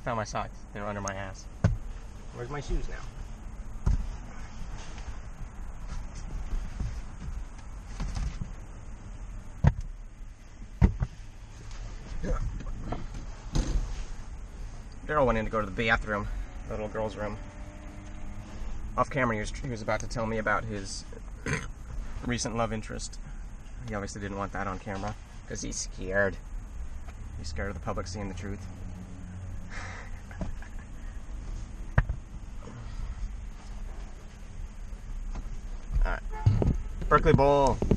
found my socks. They were under my ass. Where's my shoes now? Daryl went in to go to the bathroom, the little girl's room. Off camera, he was about to tell me about his recent love interest. He obviously didn't want that on camera because he's scared. He's scared of the public seeing the truth. Alright. Berkeley Bowl.